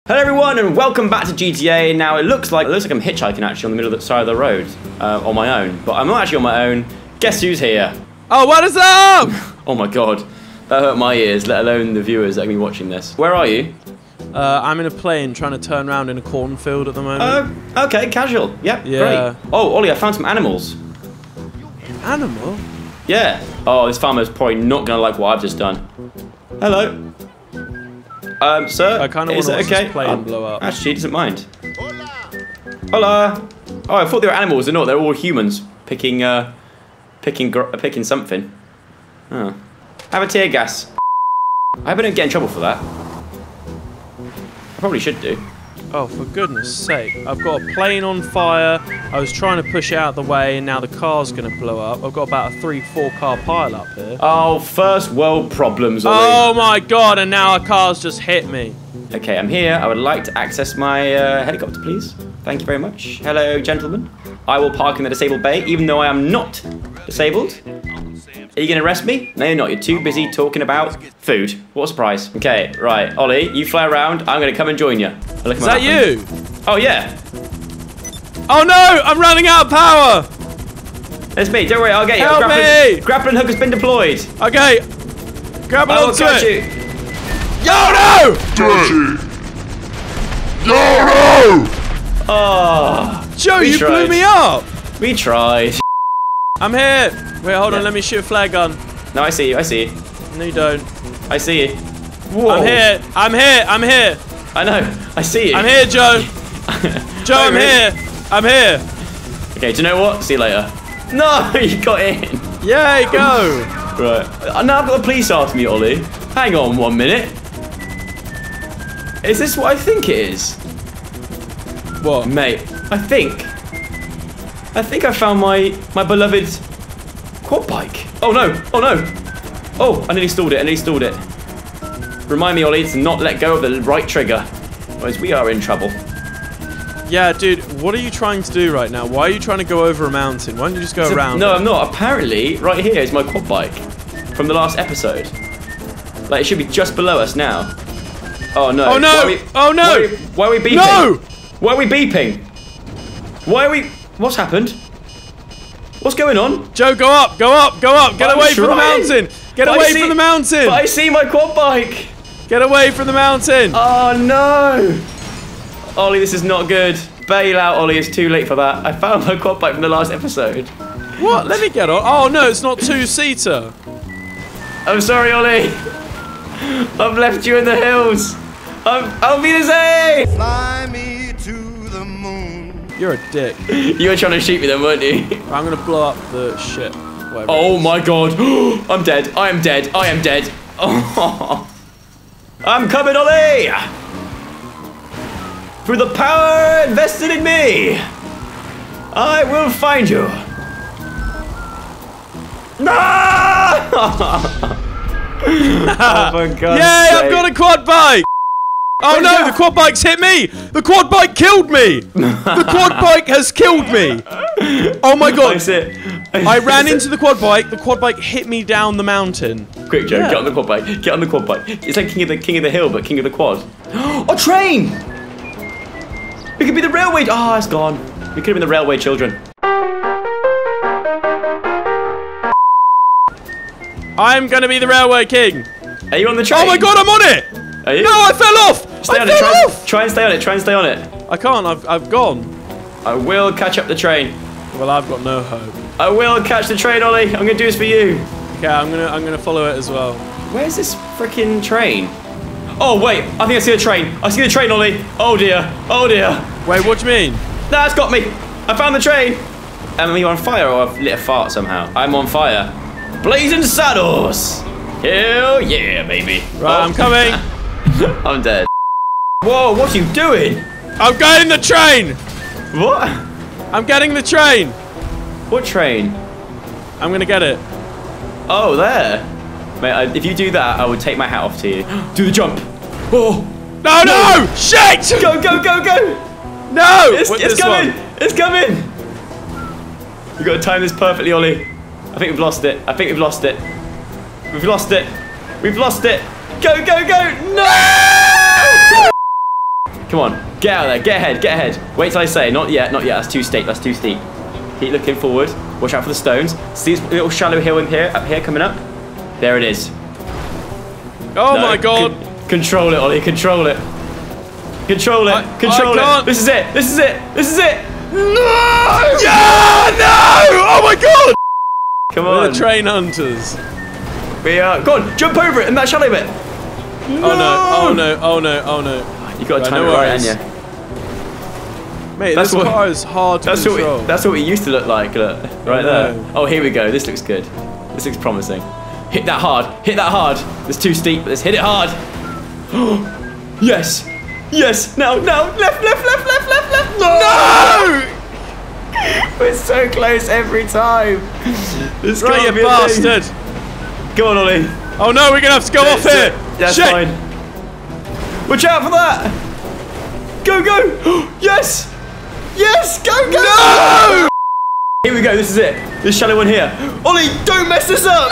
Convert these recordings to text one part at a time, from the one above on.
Hello everyone and welcome back to GTA. Now it looks like I'm hitchhiking actually on the middle of the side of the road on my own, but I'm not actually on my own. Guess who's here? Oh, what is up? Oh my god, that hurt my ears, let alone the viewers that are going to be watching this. Where are you? I'm in a plane trying to turn around in a cornfield at the moment. Okay, casual. Yep, Yeah. great. Oh, Ollie, I found some animals. Animal? Yeah. Oh, this farmer's probably not going to like what I've just done. Hello. Sir, I kind of want to watch this plane blow up. Actually, he doesn't mind. Hola. Oh, I thought they were animals. They're not. They're all humans picking something. Oh. Have a tear gas. I hope I don't get in trouble for that. I probably should do. Oh, for goodness sake. I've got a plane on fire. I was trying to push it out of the way, and now the car's going to blow up. I've got about a 3-4 car pile up here. Oh, first world problems, Ollie. Oh my god, and now a car's just hit me. Okay, I'm here. I would like to access my helicopter, please. Thank you very much. Hello, gentlemen. I will park in the disabled bay, even though I am not disabled. Are you going to arrest me? No, you're not. You're too busy talking about food. What a surprise. Okay, right. Ollie, you fly around. I'm going to come and join you. Is that you? Oh, yeah. Oh no! I'm running out of power! It's me. Don't worry. I'll get you. Help me! Grappling hook has been deployed. Okay. Grab I will onto catch it. you. Yo, no! Dirty! Yo, no! Oh. Joe, you blew me up! We tried. I'm here! Wait, hold on, let me shoot a flare gun. No, I see you. I see you. No, you don't. I see you. Whoa. I'm here! I'm here! I'm here! I know. I see you. I'm here, Joe! Joe, I'm here! I'm here! Okay, do you know what? See you later. No, you got in. Yay, go! Right. Now I've got the police after me, Ollie. Hang on 1 minute. Is this what I think it is? What? Mate, I think I found my beloved quad bike. Oh no, oh no. Oh, I nearly stalled it, Remind me, Ollie, to not let go of the right trigger. Otherwise we are in trouble. Yeah, dude, what are you trying to do right now? Why are you trying to go over a mountain? Why don't you just go around? No, I'm not. Apparently, right here is my quad bike from the last episode. Like, it should be just below us now. Oh no. Oh no! Oh no! Why are we beeping? No! Why are we beeping? Why are we... What's happened? What's going on? Joe, go up! Go up! Go up! Get away from the mountain! Get away from the mountain! But I see my quad bike! Get away from the mountain! Oh no! Ollie, this is not good. Bail out, Ollie. It's too late for that. I found my quad bike from the last episode. What? Let me get on. Oh no, it's not two-seater. I'm sorry, Ollie. I've left you in the hills. I'll be the same. Fly me to the moon. You're a dick. You were trying to shoot me then, weren't you? I'm gonna blow up the ship. Oh my god. I'm dead. I am dead. I am dead. Oh. I'm coming, Ollie. Through the power invested in me, I will find you. No! Oh my god. Yay, I've got a quad bike! Oh no, the quad bike's hit me! The quad bike killed me! The quad bike has killed me! Oh my god. I ran into the quad bike hit me down the mountain. Quick, Joe, get on the quad bike. Get on the quad bike. It's like king of the hill, but king of the quad. A train! We could be the railway. Oh, it's gone. We could have been the railway children. I'm gonna be the railway king. Are you on the train? Oh my god, I'm on it! Are you? No, I fell off! Stay on it. Try and stay on it. Try and stay on it. I can't. I've gone. I will catch up the train. Well, I've got no hope. I will catch the train, Ollie. I'm gonna do this for you. Okay, I'm gonna follow it as well. Where's this freaking train? Oh wait, I think I see a train. I see the train, Ollie. Oh dear. Oh dear. Wait, what do you mean? No, it's got me. I found the train. Am I on fire or I've lit a fart somehow? I'm on fire. Blazing saddles. Hell yeah, baby. Right, I'm coming. I'm dead. Whoa, what are you doing? I'm getting the train. What? I'm getting the train. What train? I'm gonna get it. Oh, there. Mate, if you do that, I will take my hat off to you. Do the jump. Oh. No, no! Shit! Go, go, go, go! No! It's coming! It's coming! We've got to time this perfectly, Ollie. I think we've lost it. I think we've lost it. We've lost it. We've lost it. Go, go, go! No! Come on. Get out of there. Get ahead. Get ahead. Wait till I say. Not yet. Not yet. That's too steep. That's too steep. Keep looking forward. Watch out for the stones. See this little shallow hill in here, up here coming up? There it is. Oh my god. Control it, Ollie. Control it. Control it. Control it. This is it. This is it. This is it. No! Yeah! No! Oh my god! Come on. We're the train hunters. We are. Go on. Jump over it in that shallow bit. No! Oh no. Oh no. Oh no. Oh no. You got to time it right, haven't you? Mate, this car is hard to control. That's what we used to look like. Look, right there. Oh, here we go. This looks good. This looks promising. Hit that hard. Hit that hard. It's too steep, but let's hit it hard. Yes. Yes. Now. Left. No! We're so close every time. This right, you bastard. Go on, Ollie. Oh no, we're going to have to go off here. That's Shit. fine. Watch out for that. Go. Yes. Yes, go! No! Here we go, this is it. This shallow one here. Ollie, don't mess this up!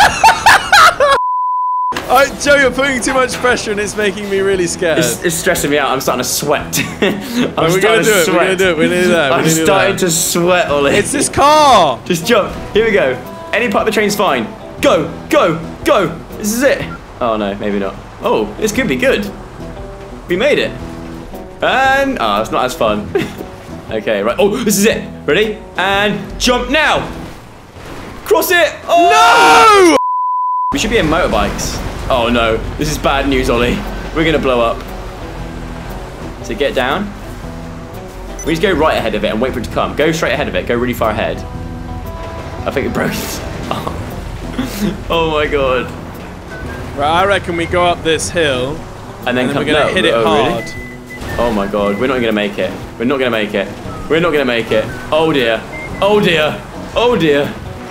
Joe, you're putting too much pressure and it's making me really scared. It's stressing me out. I'm starting to sweat. We're going to do it. We're going to do it. We're going to do that. I'm starting to sweat, Ollie. It's this car! Just jump. Here we go. Any part of the train's fine. Go. This is it. Oh, no, maybe not. Oh, this could be good. We made it. And, it's not as fun. Okay, right. Oh, this is it. Ready? And jump now. Cross it. Oh! No! We should be in motorbikes. Oh, no. This is bad news, Ollie. We're going to blow up. So get down. We just go right ahead of it and wait for it to come. Go straight ahead of it. Go really far ahead. I think it broke. Oh, my God. Right, I reckon we go up this hill. And then we're going to hit it hard. Really? Oh my god, we're not going to make it. We're not going to make it. We're not going to make it. Oh dear. Oh dear. Oh dear.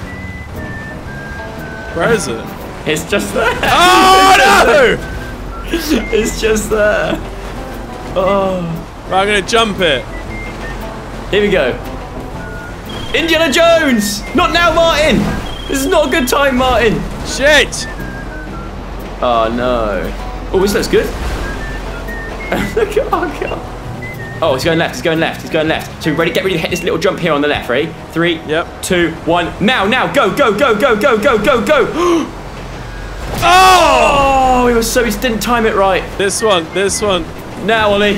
Where is it? It's just there. Oh no! It's just there. Oh. Right, I'm going to jump it. Here we go. Indiana Jones! Not now, Martin! This is not a good time, Martin. Shit! Oh no. Oh, this looks good. Look at our car. Oh, he's going left. He's going left. He's going left. So ready? Get ready to hit this little jump here on the left. Ready? 3, yep. 2, 1. Now. Go. Oh! He didn't time it right. This one. Now, Ollie.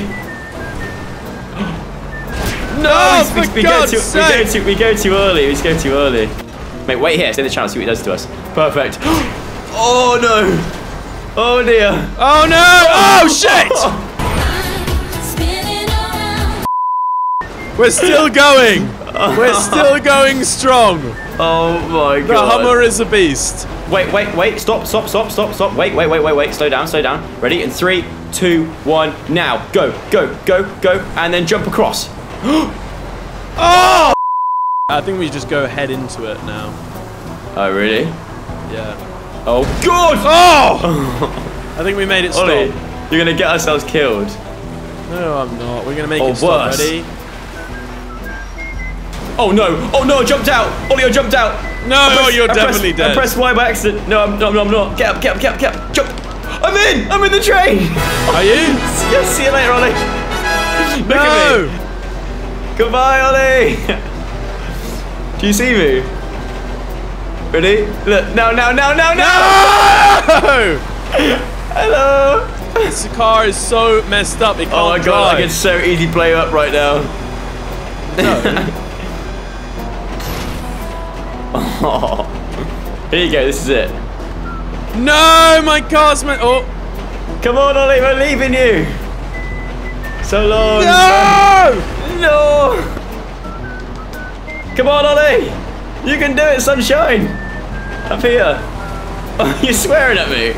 No! We go too early. We just go too early. Mate, wait here. Stay in the channel. See what he does to us. Perfect. Oh no! Oh dear! Oh no! Oh shit! We're still going! We're still going strong! Oh my god. The Hummer is a beast. Wait. Stop. Wait. Slow down. Ready? In 3, 2, 1. Now. Go. And then jump across. Oh! I think we just go head into it now. Oh, really? Yeah. Oh, God! Oh! I think we made it stop. Ollie, you're going to get ourselves killed. No, I'm not. We're going to make it stop. Worse. Ready? Oh, no. I jumped out. Ollie, I jumped out. No, you're definitely dead. I pressed Y by accident. No, I'm not. Get up. Jump. I'm in the train. Are you? Yes, see you later, Ollie. Look at me. Goodbye, Ollie. Do you see me? Ready? Look, no! No! Hello! This car is so messed up, it can't Oh my god, drive. I can so easily blow up right now. No. Oh. Here you go, this is it. No, my car's oh. Come on, Ollie, we're leaving you. So long. No! Come on, Ollie. You can do it, sunshine. Up here. Oh, you're swearing at me.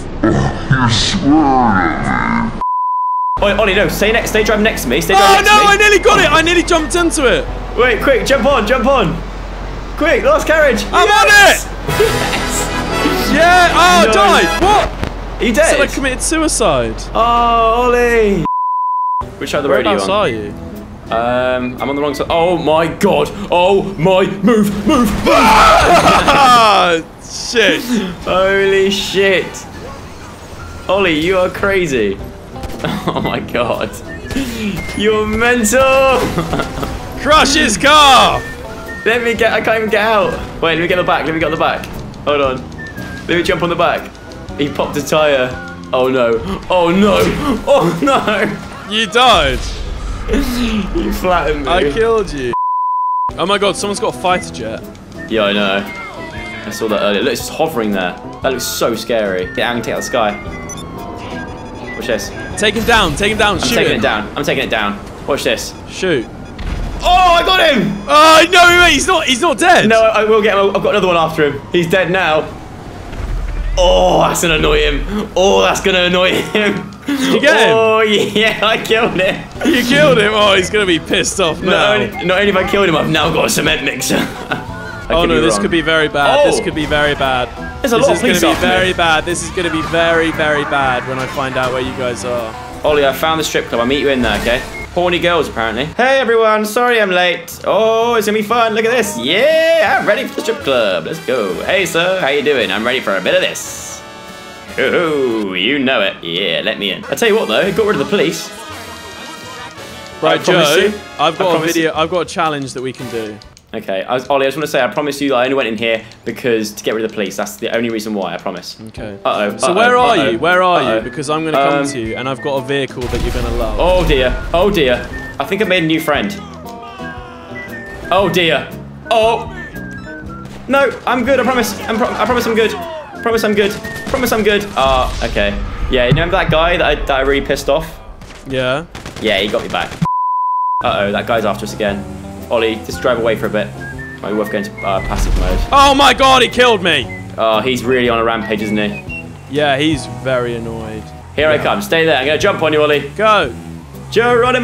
Ollie, no, stay driving next to me. Stay driving next to me. I nearly got it. I nearly jumped into it. Wait, quick, jump on. Quick, last carriage. I'm on it. Yes. Yeah. Oh, No. I died. What? You dead? Said I committed suicide. Oh, Ollie. Which side of the road are you Whereabouts on? are you? I'm on the wrong side. Oh my god. Oh my. Move. Ah, shit. Holy shit. Ollie, you are crazy. Oh my god. You're mental. Crush his car! Let me get. I can't even get out. Wait, let me get the back. Let me get the back. Hold on. Let me jump on the back. He popped a tire. Oh no. Oh no. Oh no. You died. You flattened me. I killed you. Oh my god, someone's got a fighter jet. Yeah, I know. I saw that earlier. Look, it's just hovering there. That looks so scary. Yeah, I can take out the sky. Watch this. Take him down, take him down, I'm shoot taking him. it down. I'm taking it down. Watch this. Shoot. Oh, I got him! Oh no, wait, he's not dead. No, I will get him. I've got another one after him. He's dead now. Oh, that's gonna annoy him. Oh, that's gonna annoy him. Did you get him? Oh yeah, I killed him. You killed him. Oh, he's gonna be pissed off now. Not only have I killed him, I've now got a cement mixer. Oh no, this could be very bad. Oh. This could be very bad. There's a lot of police This is gonna be after me. very bad. This is gonna be very, very bad when I find out where you guys are. Ollie, I found the strip club. I'll meet you in there, okay? Horny girls, apparently. Hey, everyone. Sorry I'm late. Oh, it's gonna be fun. Look at this. Yeah, I'm ready for the strip club. Let's go. Hey, sir. How you doing? I'm ready for a bit of this. Oh, you know it. Yeah, let me in. I tell you what, though. It got rid of the police. Right, promise Joe. you. I've got a promise video. I've got a challenge that we can do. Okay, Ollie, I just want to say, I promise you that I only went in here because to get rid of the police. That's the only reason why, I promise. Okay. Uh-oh. So where are you? Where are Uh-oh. you? Because I'm gonna come to you, and I've got a vehicle that you're gonna love. Oh, dear. Oh, dear. I think I made a new friend. Oh, dear. Oh. No, I'm good, I promise. I promise I'm good. Promise I'm good. Promise I'm good. Ah, okay. Yeah, you remember that guy that I really pissed off? Yeah. Yeah, he got me back. Uh-oh, that guy's after us again. Ollie, just drive away for a bit. Might be worth going to passive mode. Oh my god, he killed me! Oh, he's really on a rampage, isn't he? Yeah, he's very annoyed. Here I come. Stay there. I'm going to jump on you, Ollie. Go! Geronimo!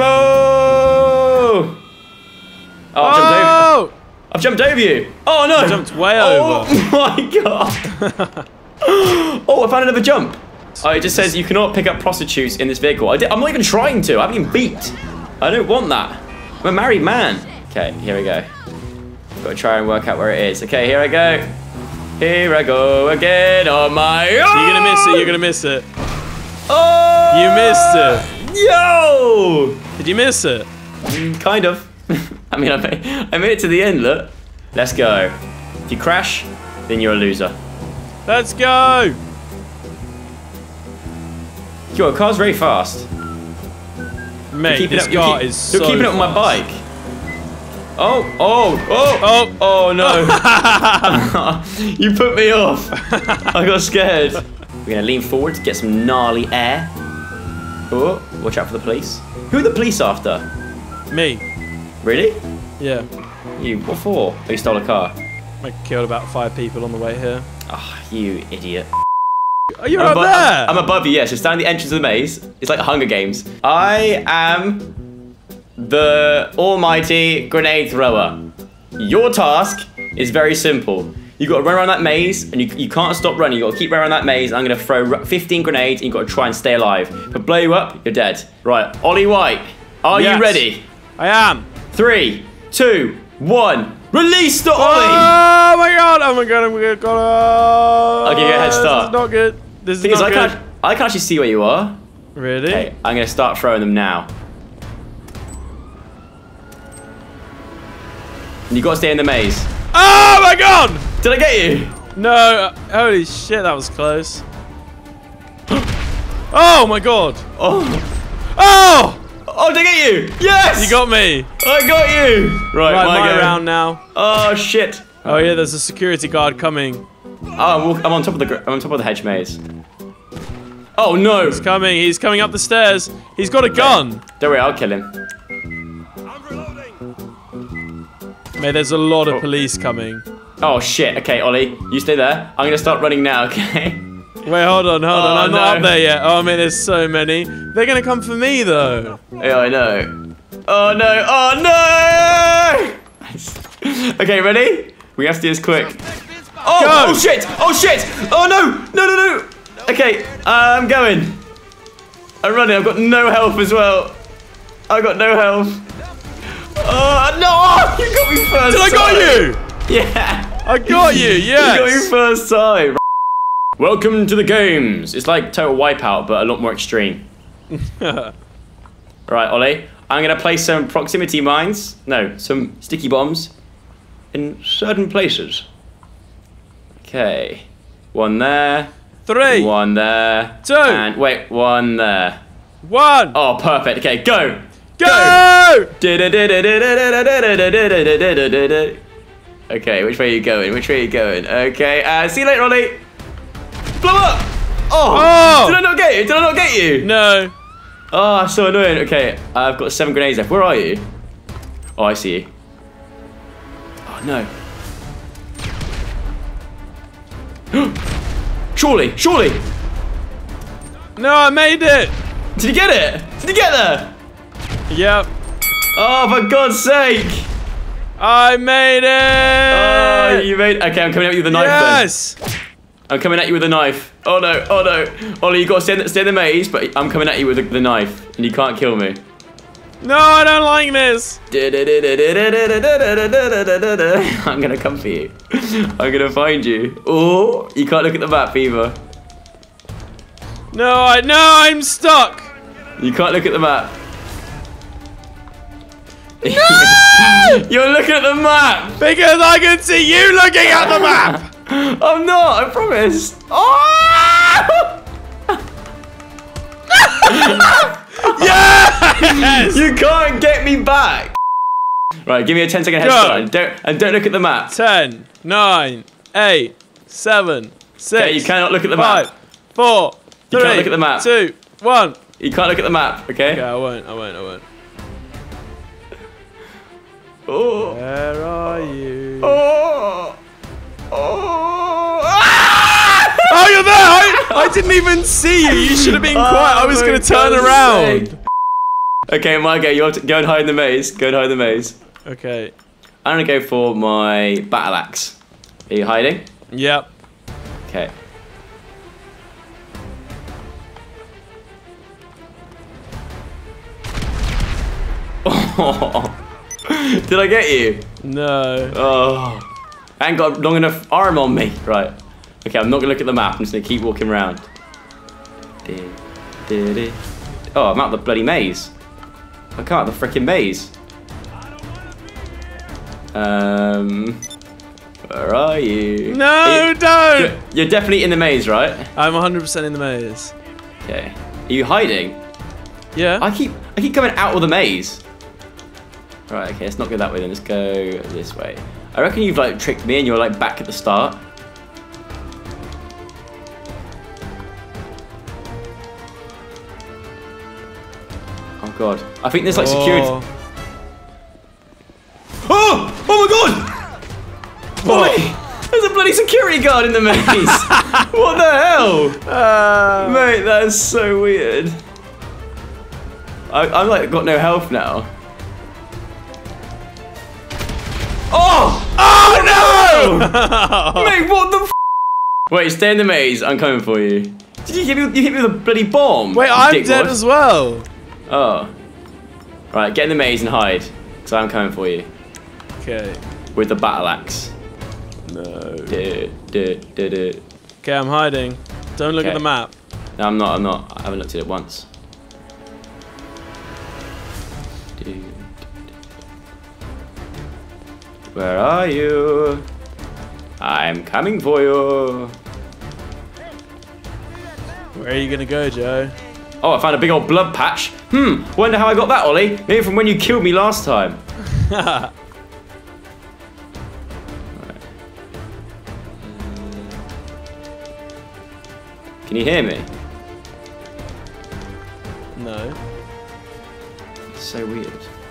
Oh, I've jumped over you. Oh, no. I jumped way over. Oh, my God. Oh, I found another jump. Oh, it just says you cannot pick up prostitutes in this vehicle. I'm not even trying to. I haven't even beat. I don't want that. I'm a married man. Okay, here we go. Got to try and work out where it is. Okay, here I go. Here I go again on my own. You're going to miss it. You're going to miss it. Oh! You missed it. Yo! Did you miss it? Kind of. I mean, I made it to the end, look. Let's go. If you crash, then you're a loser. Let's go! Yo, the car's very fast. Mate, this car is so You're keeping up with my bike. Oh, no. You put me off. I got scared. We're going to lean forward to get some gnarly air. Oh, watch out for the police. Who are the police after? Me. Really? Yeah. You, what for? Oh, you stole a car. I killed about 5 people on the way here. Ah, you idiot. Oh, you're up there! I'm above you, yes. It's down the entrance of the maze. It's like Hunger Games. I am the almighty grenade thrower. Your task is very simple. You got to run around that maze, and you can't stop running. You got to keep running around that maze. I'm going to throw 15 grenades, and you got to try and stay alive. If I blow you up, you're dead. Right, Ollie White, are you ready? I am. 3, 2, 1. Release the Ollie! Oh my god! Oh my god! Oh my god! I'll give you a head start. This is not good. This is Because not good. I can actually see where you are. Really? Okay, I'm going to start throwing them now. And you got to stay in the maze. Oh my god! Did I get you? No! Holy shit! That was close. Oh my god! Oh! Oh! Oh, did I get you? Yes! You got me. I got you! Right, My go. round now. Oh, shit. Oh yeah, there's a security guard coming. Oh, I'm on top of the hedge maze. Oh no! He's coming. He's coming up the stairs. He's got a gun. Don't worry, I'll kill him. Mate, there's a lot of police coming. Oh shit! Okay, Ollie, you stay there. I'm gonna start running now. Okay. Wait, hold on. I'm not no. up there yet. Oh man, there's so many. They're gonna come for me though. Yeah, I know. Oh no! Oh no! Okay, ready? We have to do this quick. Oh! Go. Oh shit! Oh shit! Oh no! No! No! No! Okay, I'm going. I'm running. I've got no health as well. I've got no health. Oh no! You got me first. Did I got you? Yeah. I got you. Yes. You got me first time. Welcome to the games. It's like Total Wipeout, but a lot more extreme. Right, Ollie. I'm going to place some proximity mines. No, some sticky bombs in certain places. Okay. One there. 3. One there. 2. And wait, one there. 1. Oh, perfect. Okay, go. Go! Okay, which way are you going? Which way are you going? Okay, see you later, Ollie. Blow up! Oh! Did I not get you? Did I not get you? No. Oh, that's so annoying. Okay, I've got 7 grenades left. Where are you? Oh, I see you. Oh, no. Surely, surely. No, I made it. Did you get it? Did you get there? Yep. Oh, for God's sake. I made it. Oh, you made. Okay, I'm coming at you with a knife. Yes. Then. I'm coming at you with a knife. Oh no, oh no. Ollie, you got to stay in the maze, but I'm coming at you with the knife, and you can't kill me. No, I don't like this. I'm gonna come for you. I'm gonna find you. Oh, you can't look at the map either. No, I'm stuck. You can't look at the map. No! You're looking at the map! Because I can see you looking at the map! I'm not, I promise. Oh! Yes! You can't get me back! Right, give me a 10-second head start and don't look at the map. 10, 9, 8, 7, 6. Okay, you cannot look at the 5, map. 4, 3, You can't look at the map. 2, 1. You can't look at the map, okay? Okay, I won't. Oh. Where are you? Oh. Oh. Ah! Oh, you're there! I didn't even see you. You should have been quiet. I was going to turn around. Sake. Okay, my go. You have to go and hide in the maze. Go and hide in the maze. Okay. I'm going to go for my battle axe. Are you hiding? Yep. Okay. Oh. Did I get you? No. Oh. I ain't got long enough arm on me. Right. Okay, I'm not gonna look at the map. I'm just gonna keep walking around. Oh, I'm out the bloody maze. I can't out the freaking maze. Where are you? No, don't! You're definitely in the maze, right? I'm 100% in the maze. Okay. Are you hiding? Yeah. I keep coming out of the maze. Right, okay, let's not go that way then, let's go this way. I reckon you've like tricked me and you're like back at the start. Oh god. I think there's like security. Oh! Oh my god! Boy! There's a bloody security guard in the maze! What the hell? Mate, that is so weird. I'm like got no health now. Oh! Oh no! Mate, what the f? Wait, stay in the maze. I'm coming for you. Did you hit me with a bloody bomb? Wait, I'm dead as well. Oh. Right, get in the maze and hide. Because I'm coming for you. Okay. With the battle axe. No. Okay, Okay, I'm hiding. Don't look at the map. No, I'm not. I haven't looked at it once. Where are you? I'm coming for you. Where are you gonna go, Joe? Oh, I found a big old blood patch. Wonder how I got that, Ollie. Maybe from when you killed me last time. Right. Can you hear me? No. It's so weird.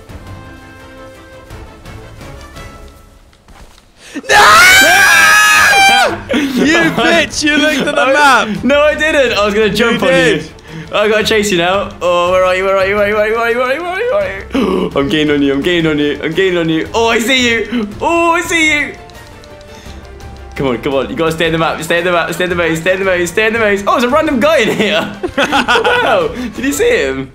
You bitch! You looked at the map. No, I didn't. I was gonna jump on you. I gotta chase you now. Oh, where are you? Where are you? Where are you? Where are you? Where are you? Where are you? Where are you? Where are you? I'm gaining on you. I'm gaining on you. I'm gaining on you. Oh, I see you. Oh, I see you. Come on, come on. You gotta stay in the map. Stay in the map. Stay in the maze. Stay in the maze. Stay in the maze. Oh, there's a random guy in here. What the hell? Did you see him?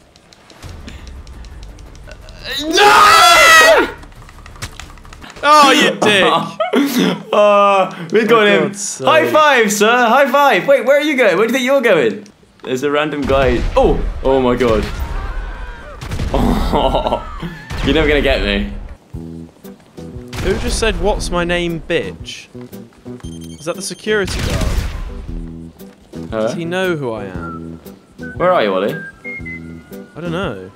No! Oh, you dick. Oh, we got him. sake. High five, sir. High five. Wait, where are you going? Where do you think you're going? There's a random guy. Oh, oh my god. You're never gonna get me. Who just said, "What's my name, bitch"? Is that the security guard? Does he know who I am? Where are you, Ollie? I don't know.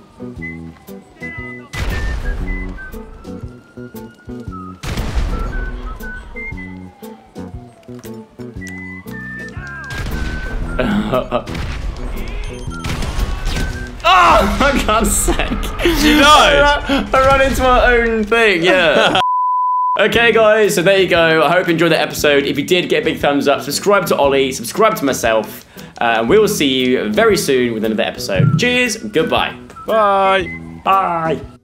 Oh, for God's sake. You died? I ran into my own thing, yeah. Okay, guys, so there you go. I hope you enjoyed the episode. If you did, get a big thumbs up. Subscribe to Ollie. Subscribe to myself. And we will see you very soon with another episode. Cheers. Goodbye. Bye. Bye.